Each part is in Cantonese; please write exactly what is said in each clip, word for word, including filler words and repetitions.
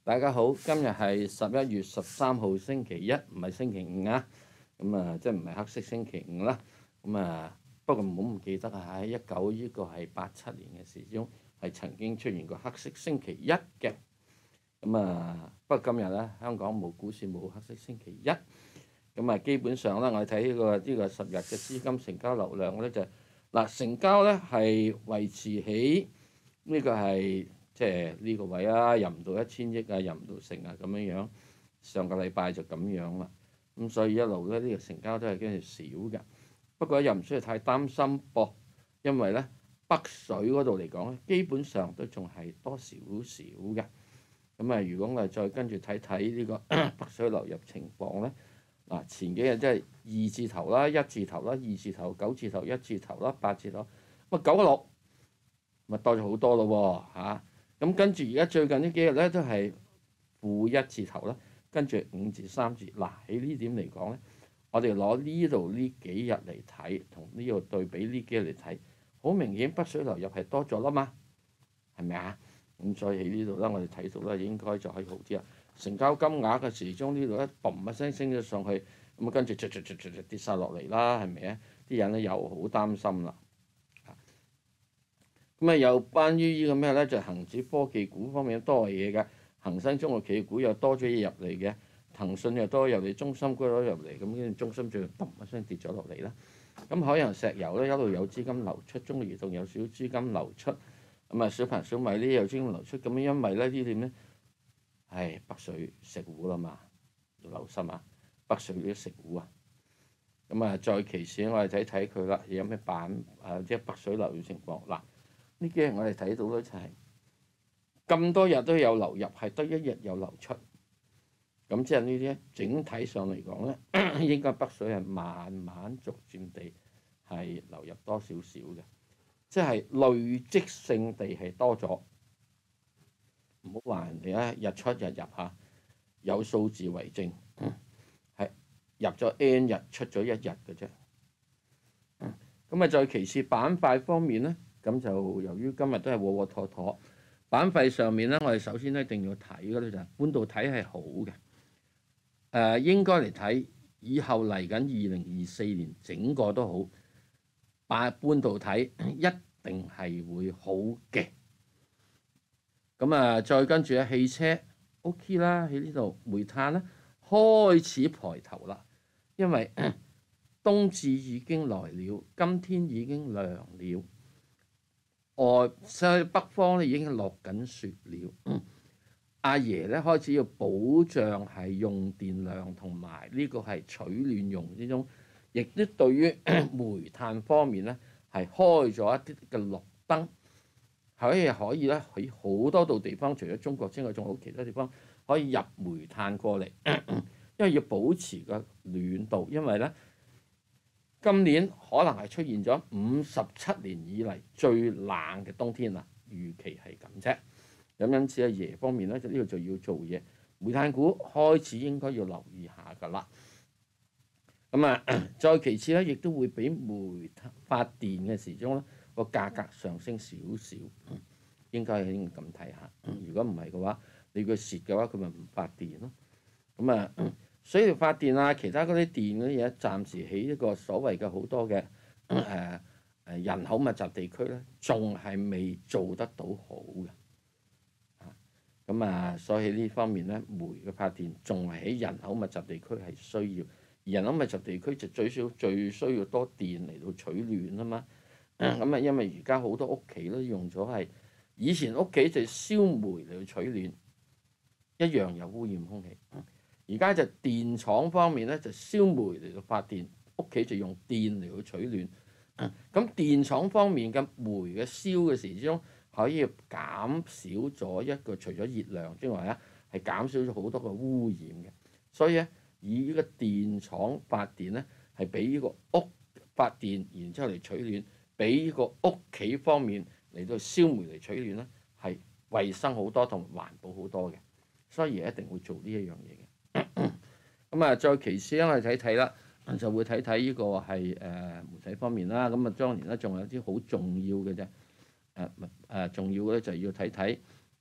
大家好，今日係十一月十三號星期一，唔係星期五啊。咁啊，即係唔係黑色星期五啦。咁啊，不過唔好唔記得啊，喺一九呢個係八七年嘅時鐘係曾經出現過黑色星期一嘅。咁啊，不過今日咧香港冇股市冇黑色星期一。咁啊，基本上咧我哋睇呢個呢個十日嘅資金成交流量咧就嗱，成交咧係維持喺呢個係。即係呢個位啊，入唔到一千億啊，入唔到成啊咁樣樣。上個禮拜就咁樣啦，咁所以一路咧呢、呢個成交都係跟住少嘅。不過又唔需要太擔心噃，因為咧北水嗰度嚟講咧，基本上都仲係多少少嘅。咁啊，如果我哋再跟住睇睇呢個北水流入情況咧，嗱前幾日即係二字頭啦、一字頭啦、二字頭、九字頭、一字頭啦、八字頭，咁啊九個六，咪多咗好多咯喎嚇。咁跟住而家最近呢幾日咧都係負一字頭啦，跟住五字三字。嗱喺呢點嚟講咧，我哋攞呢度呢幾日嚟睇，同呢度對比呢幾日嚟睇，好明顯北水流入係多咗啦嘛，係咪啊？咁所以喺呢度咧，我哋睇到咧應該就可以好啲啦。成交金額嘅時鐘呢度一嘣一聲升咗上去，咁啊跟住唰唰唰唰跌晒落嚟啦，係咪啊？啲人咧又好擔心啦。咁啊，又關於呢個咩咧？就係恆指科技股方面多嘢嘅，恒生中國企業股又多咗嘢入嚟嘅，騰訊又多入嚟，中芯股都入嚟，咁跟住中芯最後嘣一聲跌咗落嚟啦。咁海洋石油咧一路有資金流出，中國移動有少少資金流出，咁啊小鵬小米呢有資金流出，咁因為咧呢點咧，係北水食糊啦嘛，要留心啊，北水啲食糊啊。咁啊，再其次我哋睇睇佢啦，有咩板啊？即係北水流入情況嗱。呢幾日我哋睇到咧就係咁多日都有流入，係得一日有流出。咁即係呢啲整體上嚟講咧，應該北水係慢慢逐漸地係流入多少少嘅，即係累積性地係多咗。唔好話人哋咧日出日入嚇，有數字為證，係入咗 N 日，出咗一日嘅啫。咁啊，再其次板塊方面咧。咁就由於今日都係窩窩妥妥，板塊上面咧，我哋首先一定要睇嘅咧就係半導體係好嘅。誒、呃、應該嚟睇以後嚟緊二零二四年整個都好，但半導體一定係會好嘅。咁啊，再跟住咧汽車 OK 啦，喺呢度煤炭咧開始抬頭啦，因為冬至已經來了，今天已經涼了。外西北方咧已經落緊雪了，嗯、阿爺咧開始要保障係用電量同埋呢個係取暖用之中，亦都對於煤炭方面咧係開咗一啲嘅綠燈，可以可以咧喺好多度地方，除咗中國之外，仲有其他地方可以入煤炭過嚟，因為要保持個暖度，因為咧。今年可能係出現咗五十七年以嚟最冷嘅冬天啦，預期係咁啫。咁因此阿爺方面咧，就呢度就要做嘢。煤炭股開始應該要留意下㗎啦。咁啊，再其次咧，亦都會俾煤發電嘅時鐘咧個價格上升少少，應該係應該咁睇下。如果唔係嘅話，你佢蝕嘅話，佢咪唔發電咯。咁啊。水力發電啊，其他嗰啲電嗰啲嘢，暫時喺一個所謂嘅好多嘅誒誒人口密集地區咧，仲係未做得到好嘅。咁啊，所以呢方面咧，煤嘅發電仲係喺人口密集地區係需要，而人口密集地區就最少最需要多電嚟到取暖啊嘛。咁啊，因為而家好多屋企都用咗係以前屋企就燒煤嚟到取暖，一樣有污染空氣。而家就電廠方面咧，就燒煤嚟到發電，屋企就用電嚟到取暖。咁、嗯、電廠方面嘅煤嘅燒嘅時鐘可以減少咗一個除咗熱量之外咧，係減少咗好多個污染嘅。所以咧，以呢個電廠發電咧，係比呢個屋發電，然之後嚟取暖，比呢個屋企方面嚟到燒煤嚟取暖咧，係衞生好多同環保好多嘅。所以一定會做呢一樣嘢嘅。咁啊，再其次咧，我哋睇睇啦，就會睇睇呢個係誒媒體方面啦。咁啊，當然咧，仲有啲好重要嘅啫。誒誒，重要嘅咧就係要睇睇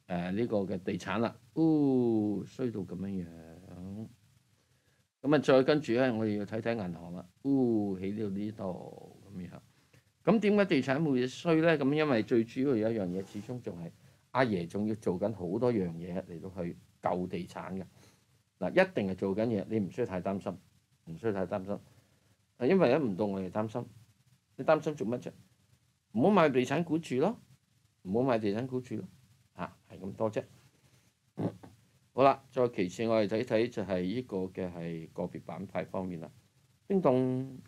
誒呢個嘅地產啦，哦衰到咁樣樣，咁啊再跟住咧，我哋要睇睇銀行啦，哦起到呢度咁樣，咁點解地產會衰咧？咁因為最主要有一樣嘢，始終仲係阿爺仲要做緊好多樣嘢嚟到去救地產嘅，嗱一定係做緊嘢，你唔需要太擔心，唔需要太擔心，因為一唔到我哋擔心，你擔心做乜啫？唔好買地產股住咯，唔好買地產股住咯。啊，係咁多啫。好啦，再其次我哋睇睇就係呢個嘅係個別板塊方面啦。叮咚，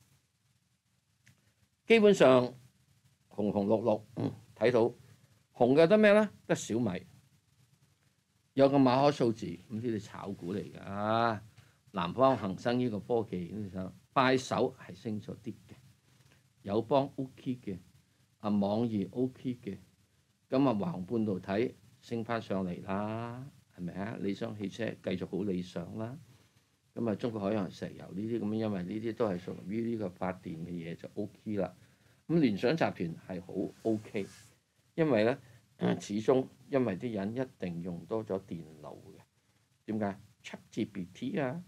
基本上紅紅綠綠，睇、嗯、到紅嘅得咩咧？得小米，有個馬可數字，咁呢啲炒股嚟㗎。南方恒生呢個科技，快手係升咗啲嘅，友邦 OK 嘅，啊網易 OK 嘅。咁啊，華虹半導體升翻上嚟啦，係咪啊？理想汽車繼續好理想啦。咁啊，中國海洋石油呢啲咁，因為呢啲都係屬於呢個發電嘅嘢，就 O K 啦。咁聯想集團係好 O K，因為咧始終因為啲人一定用多咗電腦嘅。點解 ChatGPT 啊？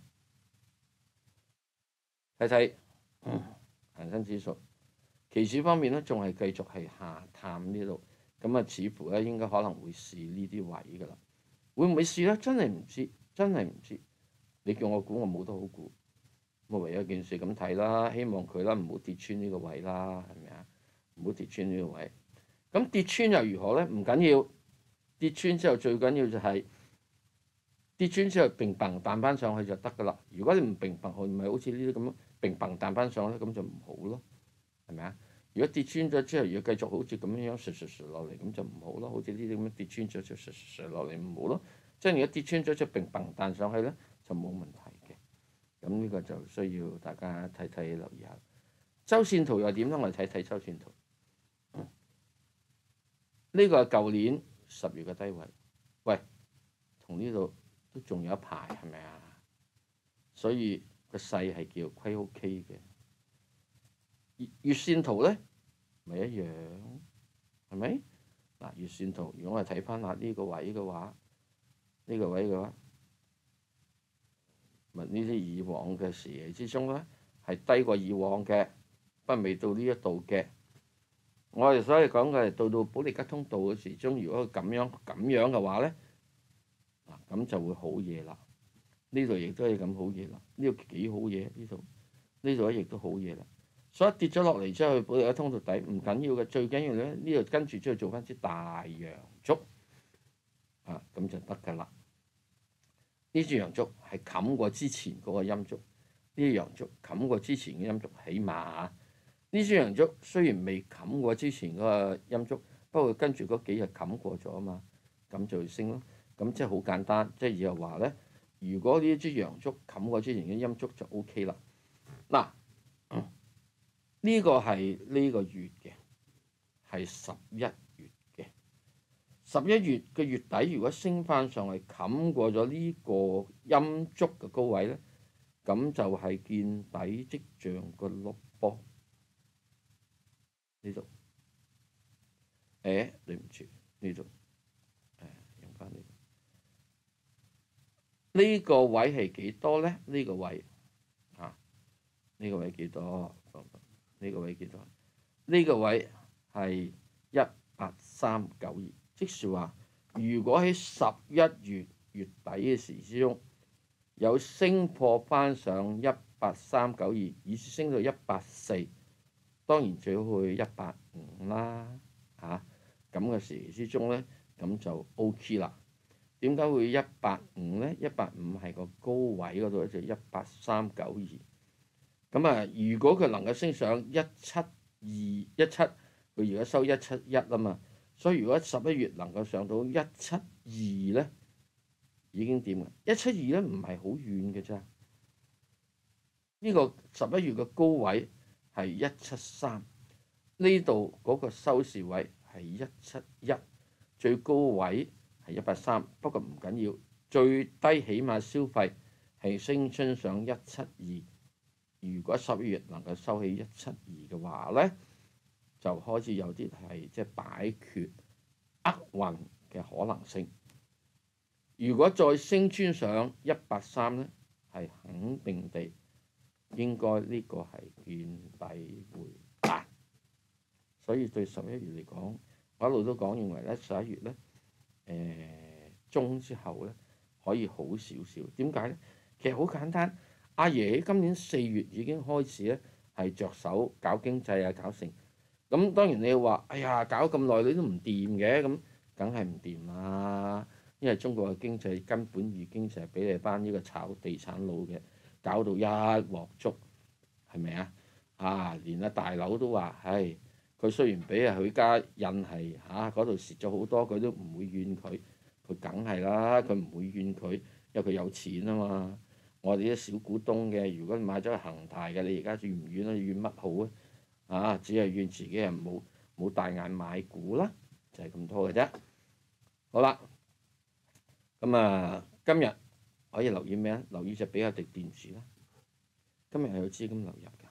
睇睇恒生指數，期指方面咧，仲係繼續係下探呢度。咁啊，似乎咧應該可能會試呢啲位㗎啦，會唔會試咧？真係唔知，真係唔知。你叫我估，我冇得好估。我唯有件事咁睇啦，希望佢啦唔好跌穿呢個位啦，係咪啊？唔好跌穿呢個位。咁跌穿又如何咧？唔緊要，跌穿之後最緊要就係跌穿之後並嘭彈翻上去就得㗎啦。如果你唔並嘭，唔係好似呢啲咁樣並嘭彈翻上咧，咁就唔好咯，係咪啊？如果跌穿咗之後，如果繼續好似咁樣樣瀡瀡瀡落嚟，咁就唔好咯。好似呢啲咁樣跌穿咗就瀡瀡瀡落嚟唔好咯。即係如果跌穿咗就並嘭彈上去咧，就冇問題嘅。咁呢個就需要大家睇睇留意下。周線圖又點咧？我哋睇睇周線圖。呢、嗯這個係舊年十月嘅低位，喂，同呢度都仲有一排係咪啊？所以個勢係叫虧 OK 嘅。月線圖咧，咪一樣，係咪？嗱，月線圖，如果我哋睇翻下呢個位嘅話，呢、這個位嘅話，咪呢啲以往嘅時期之中咧，係低過以往嘅，不過未到呢一度嘅。我哋所以講嘅係到到保利加通道嘅時鐘，如果咁樣咁樣嘅話咧，嗱咁就會好嘢啦。呢度亦都係咁好嘢啦，呢度幾好嘢，呢度呢度亦都好嘢啦。所以跌咗落嚟之後，去保利加通道底唔緊要嘅，最緊要咧呢度跟住之後做翻支大陽燭啊，咁就得㗎啦。呢支陽燭係冚過之前嗰個陰燭，呢支陽燭冚過之前嘅陰燭，起碼啊，呢支陽燭雖然未冚過之前嗰個陰燭，不過跟住嗰幾日冚過咗啊嘛，咁就升咯。咁即係好簡單，即係以後話咧，如果呢支陽燭冚過之前嘅陰燭就 O K 啦。嗱。呢個係呢個月嘅，係十一月嘅。十一月嘅月底，如果升翻上嚟冚過咗呢個陰燭嘅高位咧，咁就係見底跡象個碌波呢度。誒，對唔住，呢度誒用翻呢度。呢個位係幾多咧？呢個位啊，呢個位幾多？呢個位幾多？呢個位係一八三九二，即是話，如果喺十一月月底嘅時之中有升破翻上一八三九二，以至升到一八四，當然最好去一八五啦，嚇咁嘅時之中咧，咁就 O K 啦。點解會一八五咧？一八五係個高位嗰度，就一八三九二。咁啊，如果佢能夠升上一七二一七，佢而家收一七一啊嘛，所以如果十一月能夠上到一七二咧，已經掂嘅。一七二咧唔係好遠嘅啫。呢個十一月嘅高位係一七三，呢度嗰個收市位係一七一，最高位係一八三，不過唔緊要，最低起碼消費係升穿上一七二。如果十一月能夠收起一七二嘅話咧，就開始有啲係即係擺脱厄運嘅可能性。如果再升穿上一百三咧，係肯定地應該呢個係見底回彈。所以對十一月嚟講，我一路都講認為咧十一月咧誒、呃、中之後咧可以好少少。點解咧？其實好簡單，阿爺今年四月已經開始咧係着手搞經濟啊，搞成。咁當然你話，哎呀，搞咁耐你都唔掂嘅，咁梗係唔掂啦。因為中國嘅經濟根本已經就係俾你班呢個炒地產佬嘅搞到一鑊粥，係咪啊？啊，連阿大佬都話，唉，佢雖然俾阿許家印係嚇嗰度蝕咗好多，佢都唔會怨佢，佢梗係啦，佢唔會怨佢，因為佢有錢啊嘛。我哋啲小股東嘅，如果你買咗個恒大嘅，你而家怨唔怨啊？怨乜好啊？啊！只係怨自己人冇冇大眼買股啦，就係咁多嘅啫。好啦，咁啊，今日可以留意咩啊？留意隻比亞迪電子啦。今日係有資金流入嘅，